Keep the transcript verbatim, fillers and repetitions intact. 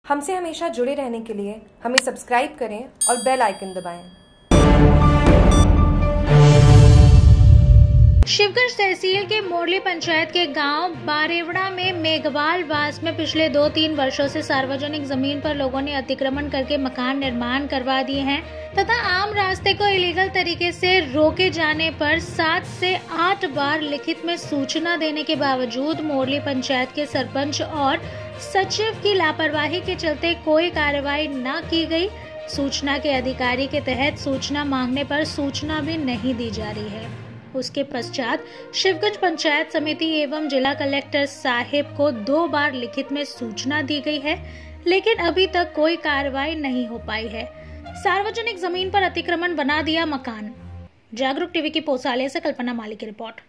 हमसे हमेशा जुड़े रहने के लिए हमें सब्सक्राइब करें और बेल आइकन दबाएं। शिवगंज तहसील के मोरली पंचायत के गांव बारेवड़ा में मेघवाल वास में पिछले दो तीन वर्षों से सार्वजनिक जमीन पर लोगों ने अतिक्रमण करके मकान निर्माण करवा दिए हैं तथा आम रास्ते को इलीगल तरीके से रोके जाने पर सात से आठ बार लिखित में सूचना देने के बावजूद मोरली पंचायत के सरपंच और सचिव की लापरवाही के चलते कोई कार्रवाई न की गई। सूचना के अधिकारी के तहत सूचना मांगने पर सूचना भी नहीं दी जा रही है। उसके पश्चात शिवगंज पंचायत समिति एवं जिला कलेक्टर साहिब को दो बार लिखित में सूचना दी गई है, लेकिन अभी तक कोई कार्रवाई नहीं हो पाई है। सार्वजनिक जमीन पर अतिक्रमण बना दिया मकान। जागरूक टीवी की पोसाले से कल्पना माली की रिपोर्ट।